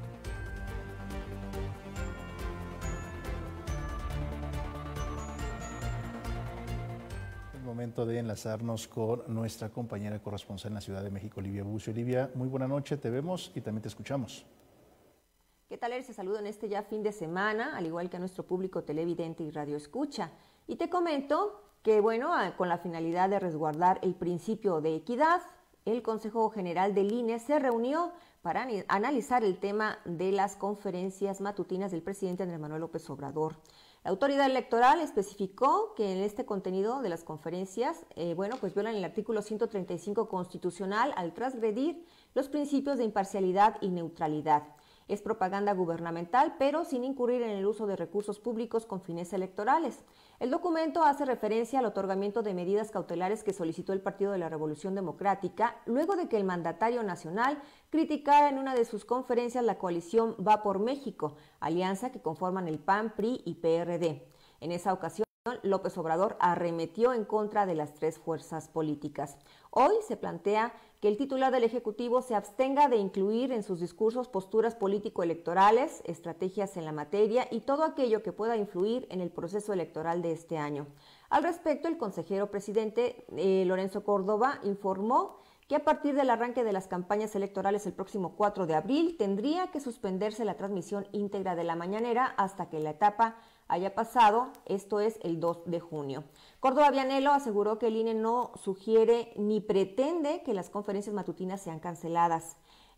Es momento de enlazarnos con nuestra compañera corresponsal en la Ciudad de México, Olivia Bucio. Olivia, muy buena noche, te vemos y también te escuchamos. ¿Qué tal? Les saludo en este ya fin de semana, al igual que a nuestro público televidente y radio escucha. Y te comento que, bueno, con la finalidad de resguardar el principio de equidad, el Consejo General del I N E se reunió para analizar el tema de las conferencias matutinas del presidente Andrés Manuel López Obrador. La autoridad electoral especificó que en este contenido de las conferencias, eh, bueno, pues violan el artículo ciento treinta y cinco constitucional al transgredir los principios de imparcialidad y neutralidad. Es propaganda gubernamental, pero sin incurrir en el uso de recursos públicos con fines electorales. El documento hace referencia al otorgamiento de medidas cautelares que solicitó el Partido de la Revolución Democrática, luego de que el mandatario nacional criticara en una de sus conferencias la coalición Va por México, alianza que conforman el P A N, P R I y P R D. En esa ocasión, López Obrador arremetió en contra de las tres fuerzas políticas. Hoy se plantea que el titular del Ejecutivo se abstenga de incluir en sus discursos posturas político-electorales, estrategias en la materia y todo aquello que pueda influir en el proceso electoral de este año. Al respecto, el consejero presidente eh, Lorenzo Córdoba informó que a partir del arranque de las campañas electorales el próximo cuatro de abril tendría que suspenderse la transmisión íntegra de la mañanera hasta que la etapa haya pasado, esto es el dos de junio. Córdoba Vianello aseguró que el I N E no sugiere ni pretende que las conferencias matutinas sean canceladas.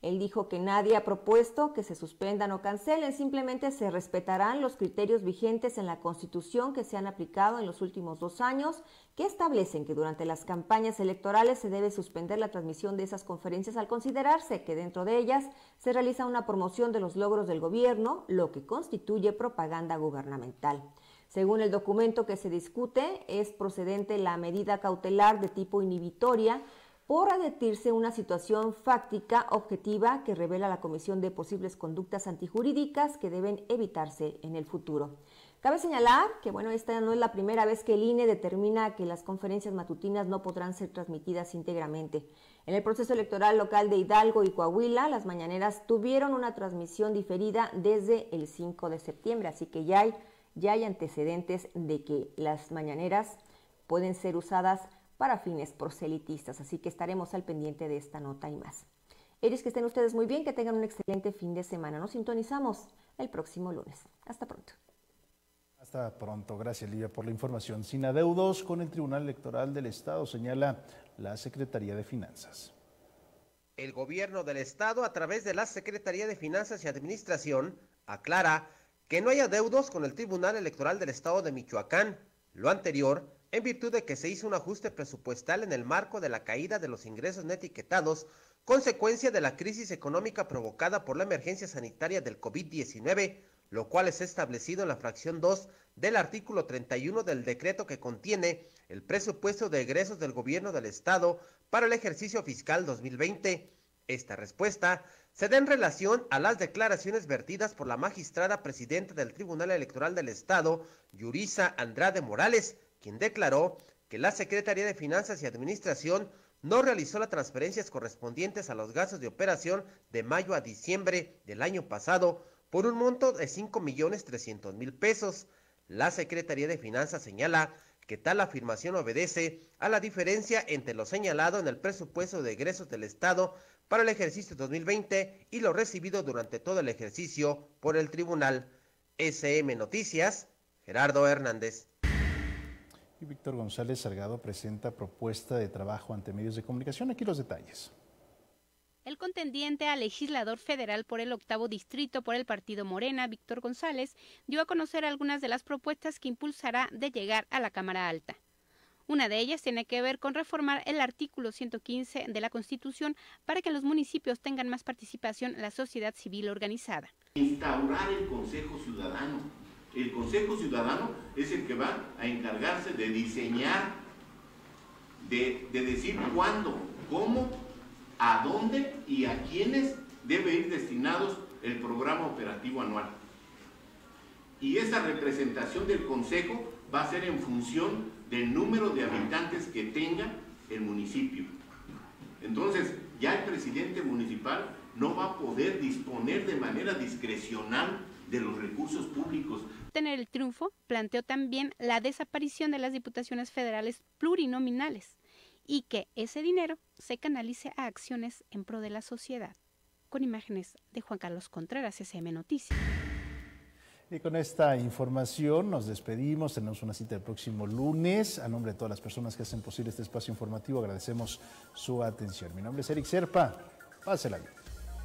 Él dijo que nadie ha propuesto que se suspendan o cancelen, simplemente se respetarán los criterios vigentes en la Constitución que se han aplicado en los últimos dos años, que establecen que durante las campañas electorales se debe suspender la transmisión de esas conferencias al considerarse que dentro de ellas se realiza una promoción de los logros del gobierno, lo que constituye propaganda gubernamental. Según el documento que se discute, es procedente la medida cautelar de tipo inhibitoria por advertirse una situación fáctica objetiva que revela la comisión de posibles conductas antijurídicas que deben evitarse en el futuro. Cabe señalar que bueno, esta no es la primera vez que el I N E determina que las conferencias matutinas no podrán ser transmitidas íntegramente. En el proceso electoral local de Hidalgo y Coahuila, las mañaneras tuvieron una transmisión diferida desde el cinco de septiembre, así que ya hay, ya hay antecedentes de que las mañaneras pueden ser usadas para fines proselitistas, así que estaremos al pendiente de esta nota y más. Eris, que estén ustedes muy bien, que tengan un excelente fin de semana. Nos sintonizamos el próximo lunes. Hasta pronto. Hasta pronto. Gracias, Lidia, por la información. Sin adeudos con el Tribunal Electoral del Estado, señala la Secretaría de Finanzas. El gobierno del Estado, a través de la Secretaría de Finanzas y Administración, aclara que no hay adeudos con el Tribunal Electoral del Estado de Michoacán. Lo anterior en virtud de que se hizo un ajuste presupuestal en el marco de la caída de los ingresos no etiquetados, consecuencia de la crisis económica provocada por la emergencia sanitaria del COVID diecinueve, lo cual es establecido en la fracción dos del artículo treinta y uno del decreto que contiene el presupuesto de egresos del gobierno del Estado para el ejercicio fiscal dos mil veinte. Esta respuesta se da en relación a las declaraciones vertidas por la magistrada presidenta del Tribunal Electoral del Estado, Yurisa Andrade Morales, quien declaró que la Secretaría de Finanzas y Administración no realizó las transferencias correspondientes a los gastos de operación de mayo a diciembre del año pasado por un monto de cinco millones trescientos mil pesos. La Secretaría de Finanzas señala que tal afirmación obedece a la diferencia entre lo señalado en el presupuesto de egresos del Estado para el ejercicio dos mil veinte y lo recibido durante todo el ejercicio por el tribunal. S M Noticias, Gerardo Hernández. Y Víctor González Salgado presenta propuesta de trabajo ante medios de comunicación. Aquí los detalles. El contendiente a legislador federal por el octavo distrito por el partido Morena, Víctor González, dio a conocer algunas de las propuestas que impulsará de llegar a la Cámara Alta. Una de ellas tiene que ver con reformar el artículo ciento quince de la Constitución para que en los municipios tengan más participación la sociedad civil organizada. Instaurar el Consejo Ciudadano. El Consejo Ciudadano es el que va a encargarse de diseñar, de, de decir cuándo, cómo, a dónde y a quiénes debe ir destinados el programa operativo anual. Y esa representación del Consejo va a ser en función del número de habitantes que tenga el municipio. Entonces, ya el presidente municipal no va a poder disponer de manera discrecional de los recursos públicos. Tener el triunfo planteó también la desaparición de las diputaciones federales plurinominales y que ese dinero se canalice a acciones en pro de la sociedad. Con imágenes de Juan Carlos Contreras, S M Noticias. Y con esta información nos despedimos, tenemos una cita el próximo lunes. A nombre de todas las personas que hacen posible este espacio informativo, agradecemos su atención. Mi nombre es Eric Serpa, pásela bien.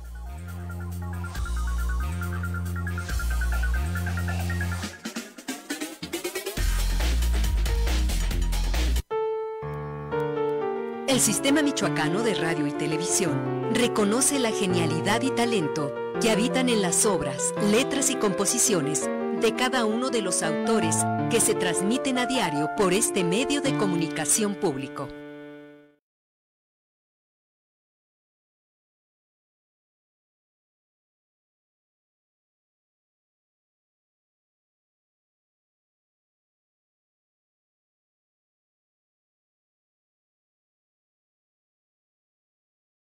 El Sistema Michoacano de Radio y Televisión reconoce la genialidad y talento que habitan en las obras, letras y composiciones de cada uno de los autores que se transmiten a diario por este medio de comunicación público.